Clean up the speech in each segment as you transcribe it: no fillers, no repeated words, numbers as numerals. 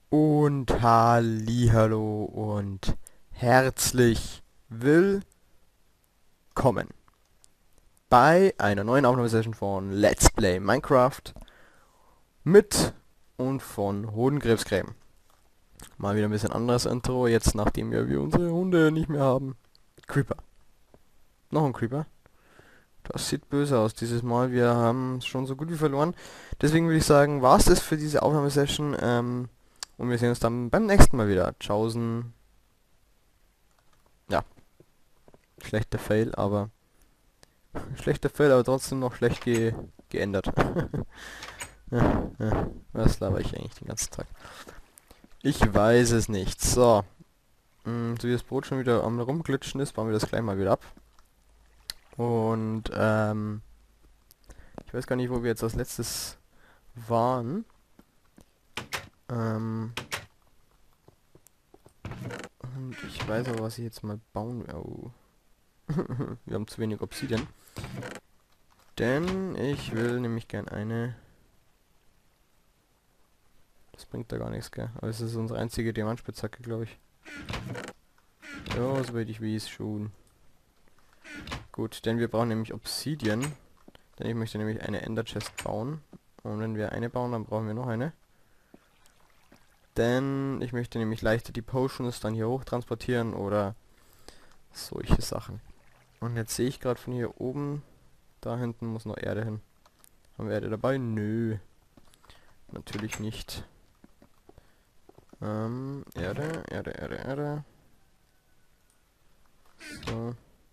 Und hallihallo und herzlich willkommen bei einer neuen Aufnahmesession von Let's Play Minecraft mit und von Hodengräbsgräben. Mal wieder ein bisschen anderes Intro, jetzt nachdem wir unsere Hunde nicht mehr haben. Creeper. Noch ein Creeper. Das sieht böse aus dieses Mal, wir haben schon so gut wie verloren. Deswegen würde ich sagen, war's das für diese Aufnahmesession. Und wir sehen uns dann beim nächsten Mal wieder. Tschaußen. Ja, schlechter Fail, aber trotzdem noch schlecht geändert. Was laber ich eigentlich den ganzen Tag? Ich weiß es nicht. So, so wie das Brot schon wieder am rumglitschen ist, bauen wir das gleich mal wieder ab. Und ich weiß gar nicht, wo wir jetzt als letztes waren. Und ich weiß aber, was ich jetzt mal bauen will. Oh. Wir haben zu wenig Obsidian. Denn ich will nämlich gern eine... Das bringt da gar nichts, gell? Aber es ist unsere einzige Diamantspitzhacke, glaube ich. Ja, soweit ich weiß schon. Gut, denn wir brauchen nämlich Obsidian. Denn ich möchte nämlich eine Ender Chest bauen. Und wenn wir eine bauen, dann brauchen wir noch eine. Denn ich möchte nämlich leichter die Potions dann hier hoch transportieren oder solche Sachen. Und jetzt sehe ich gerade von hier oben, da hinten muss noch Erde hin. Haben wir Erde dabei? Nö. Natürlich nicht. Erde. So.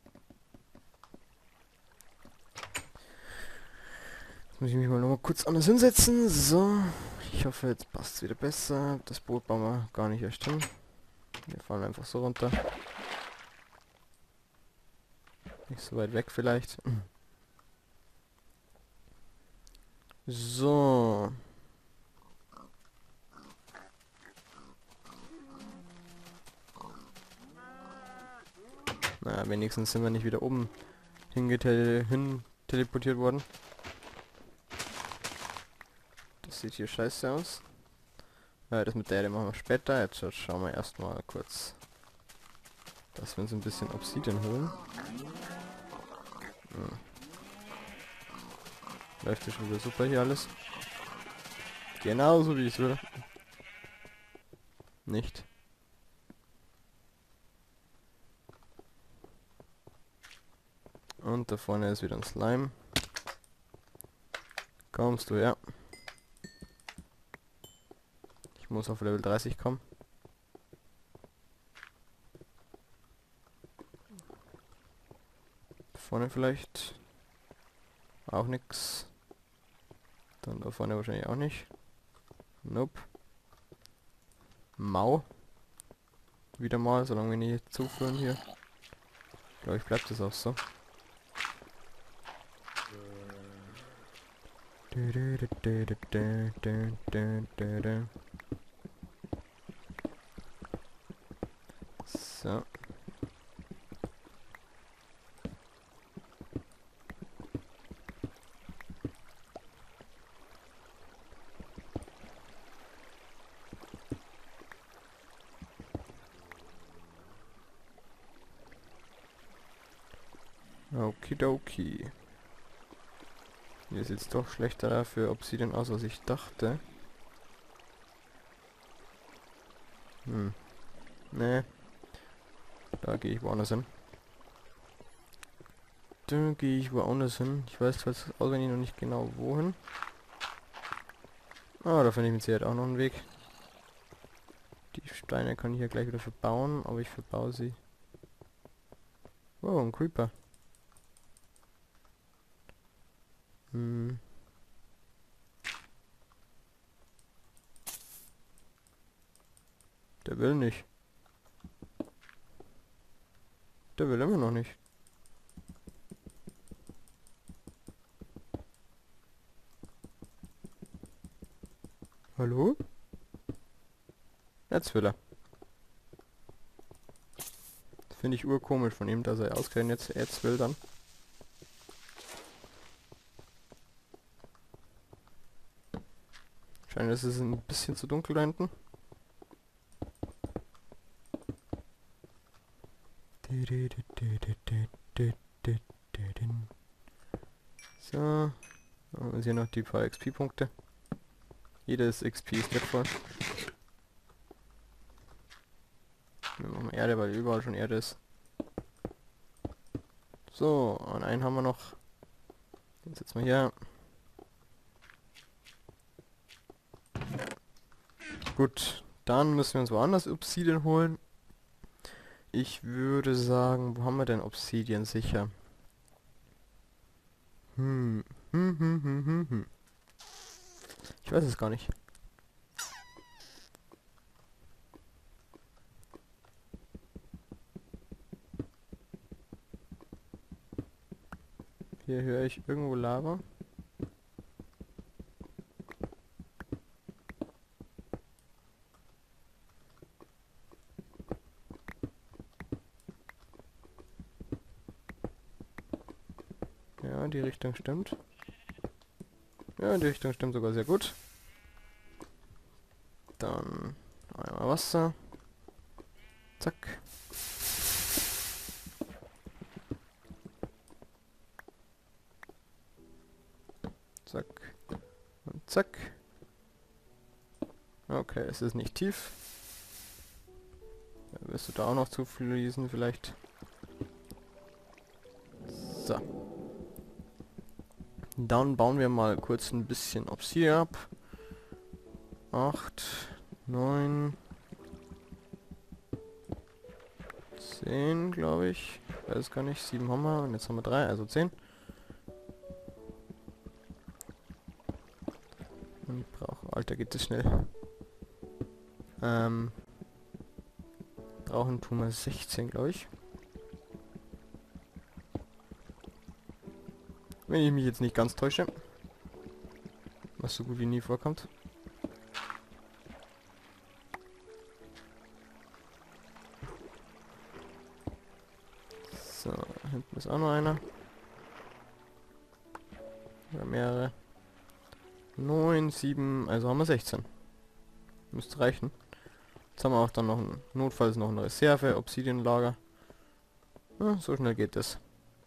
Jetzt muss ich mich mal noch mal kurz anders hinsetzen. So. Ich hoffe, jetzt passt es wieder besser. Das Boot bauen wir gar nicht erst hin. Wir fahren einfach so runter. Nicht so weit weg vielleicht. So. Na, wenigstens sind wir nicht wieder oben hin teleportiert worden. Das sieht hier scheiße aus. Das mit der Erde machen wir später. Jetzt schauen wir erstmal kurz, dass wir uns ein bisschen Obsidian holen. Läuft ja schon wieder super hier alles. Genauso wie ich es will. Nicht. Und da vorne ist wieder ein Slime. Kommst du, ja. Ich muss auf Level 30 kommen. Vorne vielleicht. Auch nix. Dann da vorne wahrscheinlich auch nicht. Nope. Mau. Wieder mal, solange wir nicht zuführen hier. Glaube ich, bleibt es auch so. So. Okidoki. Hier sieht es doch schlechter für Obsidian aus, als ich dachte. Nee. Da gehe ich woanders hin. Da gehe ich woanders hin. Ich weiß zwar jetzt auswendig noch nicht genau wohin. Ah, da finde ich mit Sicherheit auch noch einen Weg. Die Steine kann ich ja gleich wieder verbauen, aber ich verbaue sie. Oh, ein Creeper. Der will nicht. Der will immer noch nicht. Hallo? Jetzt will er. Das finde ich urkomisch von ihm, dass er ausgerechnet jetzt will dann. Scheint, es ist ein bisschen zu dunkel da hinten. So, dann haben wir hier noch die paar XP-Punkte. Jedes XP ist wertvoll. Wir machen Erde, weil überall schon Erde ist. So, und einen haben wir noch. Den setzen wir hier. Gut, dann müssen wir uns woanders Obsidian holen. Ich würde sagen, wo haben wir denn Obsidian sicher? Ich weiß es gar nicht. Hier höre ich irgendwo Lava. Ja, die Richtung stimmt. Ja, die Richtung stimmt sogar sehr gut. Dann einmal Wasser. Zack. Zack. Und zack. Okay, es ist nicht tief. Ja, wirst du da auch noch zufließen vielleicht? So. Dann bauen wir mal kurz ein bisschen Obsidian ab. 8, 9, 10, glaube ich. Weiß es gar nicht. 7 haben wir und jetzt haben wir 3, also 10. Und ich brauche... Alter, geht das schnell. Brauchen tun wir 16, glaube ich. Wenn ich mich jetzt nicht ganz täusche. Was so gut wie nie vorkommt. So, hinten ist auch noch einer. Oder mehrere. 9, 7, also haben wir 16. Müsste reichen. Jetzt haben wir auch dann noch notfalls noch eine Reserve, Obsidianlager. Ja, so schnell geht das.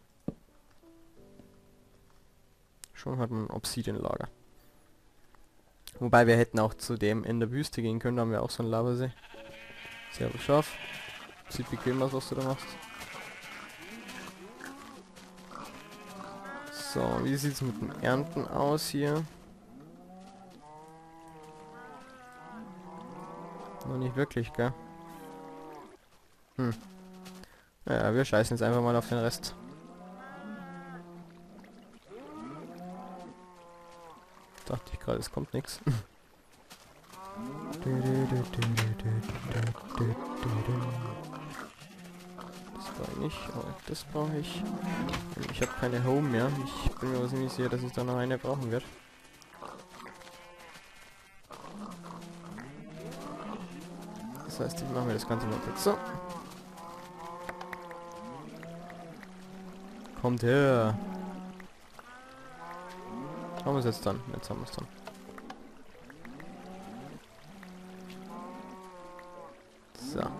Schon hat man ein Obsidianlager. Wobei wir hätten auch zu dem in der Wüste gehen können, da haben wir auch so einen Lavasee. Sehr scharf. Sieht bequem aus, was du da machst. So, wie sieht es mit dem Ernten aus hier? Noch nicht wirklich, gell? Ja, wir scheißen jetzt einfach mal auf den Rest. Dachte ich gerade, es kommt nichts. Das brauche ich nicht, aber das brauche ich. Ich habe keine Home mehr. Ich bin mir aber ziemlich sicher, dass ich da noch eine brauchen werde. Das heißt, ich mache mir das Ganze mal kurz so. Kommt her. Haben wir es jetzt dann? Jetzt haben wir es dann. So.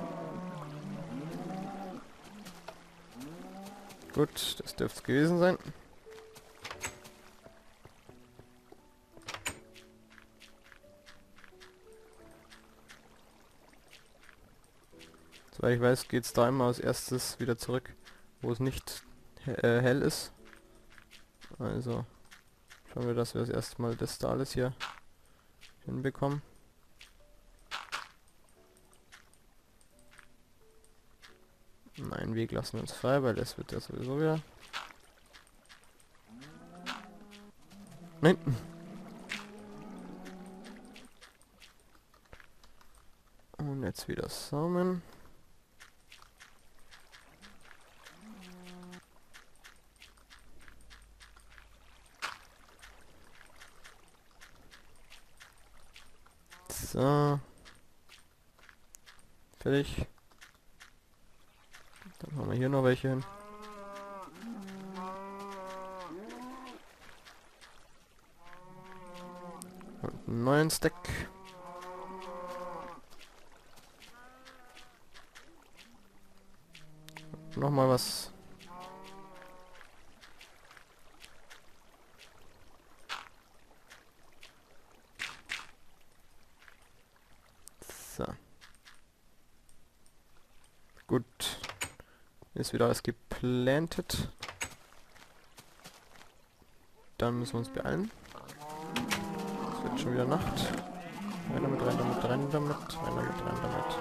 Gut, das dürfte es gewesen sein. Soweit ich weiß, geht es da immer als erstes wieder zurück, wo es nicht hell ist. Also schauen wir, dass wir das erste Mal das da alles hier hinbekommen. Einen Weg lassen wir uns frei, weil das wird ja sowieso wieder... Nein! Und jetzt wieder Samen. So. Fertig. Dann haben wir hier noch welche hin. Und einen neuen Stack. Nochmal was. So. Gut. Ist wieder alles geplantet. Dann müssen wir uns beeilen. Es wird schon wieder Nacht. Rein damit, rein damit, rein damit, rein damit, rein damit.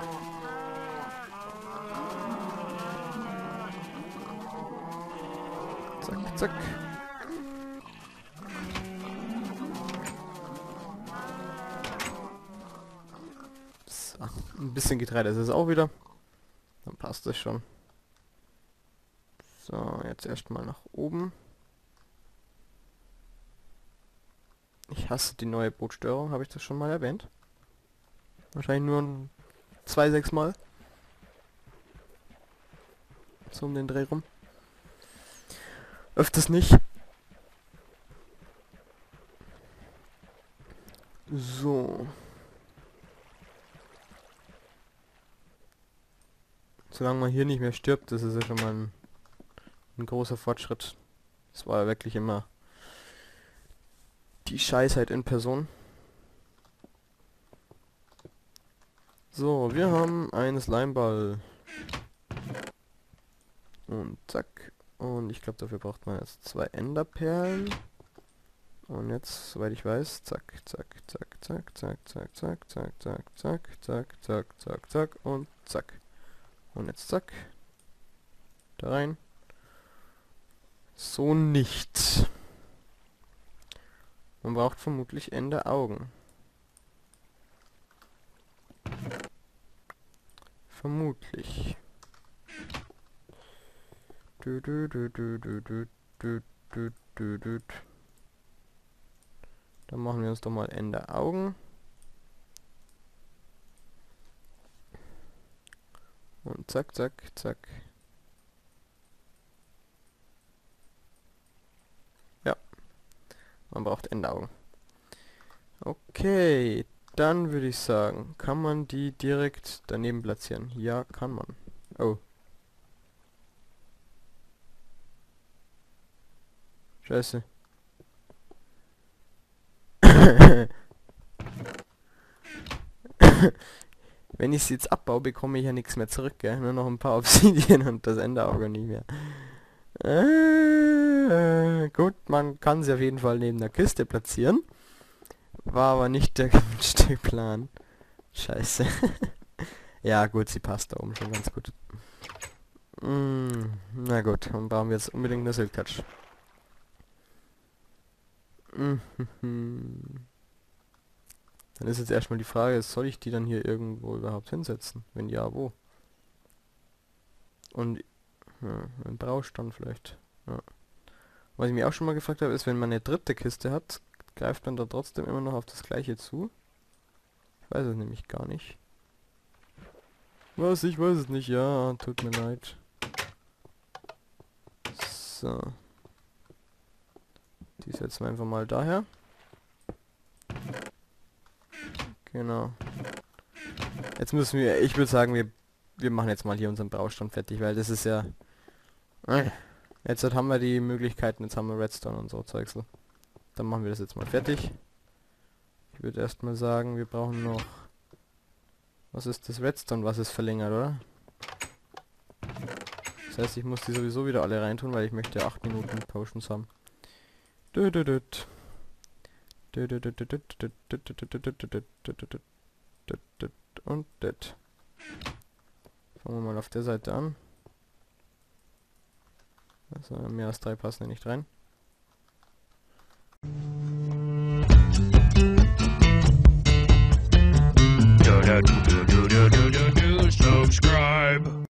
Zack, zack. So, ein bisschen Getreide ist es auch wieder. Dann passt es schon. So, jetzt erstmal nach oben. Ich hasse die neue Bootsteuerung, habe ich das schon mal erwähnt? Wahrscheinlich nur 2-6 Mal. So um den Dreh rum. Öfters nicht. So. Solange man hier nicht mehr stirbt, das ist ja schon mal ein großer Fortschritt. Das war ja wirklich immer die Scheißheit in Person. So, wir haben einen Slimeball. Und zack. Und ich glaube, dafür braucht man jetzt 2 Enderperlen. Und jetzt, soweit ich weiß, zack, zack, zack, zack, zack, zack, zack, zack, zack, zack, zack, zack, zack, zack und zack. Und jetzt zack. Da rein. So nicht. Man braucht vermutlich Enderaugen. Vermutlich. Du, du, du, du, du, du, du, du, du, du. Dann machen wir uns doch mal Enderaugen. Und zack, zack, zack. Ja. Man braucht Enderaugen. Okay. Dann würde ich sagen, kann man die direkt daneben platzieren? Ja, kann man. Oh. Scheiße. Wenn ich sie jetzt abbaue, bekomme ich ja nichts mehr zurück, gell? Nur noch ein paar Obsidian und das Enderauge nicht mehr. Gut, man kann sie auf jeden Fall neben der Kiste platzieren. War aber nicht der gewünschte Plan. Scheiße. Ja gut, sie passt da oben schon ganz gut. Na gut, dann brauchen wir jetzt unbedingt eine Silk Touch. Dann ist jetzt erstmal die Frage, soll ich die dann hier irgendwo überhaupt hinsetzen? Wenn ja, wo? Und ja, ein Braustand vielleicht. Ja. Was ich mir auch schon mal gefragt habe, ist, wenn man eine dritte Kiste hat, greift man da trotzdem immer noch auf das gleiche zu? Ich weiß es nämlich gar nicht. Was? Ich weiß es nicht. Ja, tut mir leid. So. Die setzen wir einfach mal daher. Genau. Jetzt müssen wir, ich würde sagen, wir machen jetzt mal hier unseren Braustand fertig, weil das ist ja... Jetzt haben wir die Möglichkeiten, jetzt haben wir Redstone und so Zeugsel. Dann machen wir das jetzt mal fertig. Ich würde erstmal sagen, wir brauchen noch... Was ist das Redstone, was ist verlängert, oder? Das heißt, ich muss die sowieso wieder alle reintun, weil ich möchte 8 Minuten Potions haben. Und das. Fangen wir mal auf der Seite an. Also mehr als 3 passen ja nicht rein.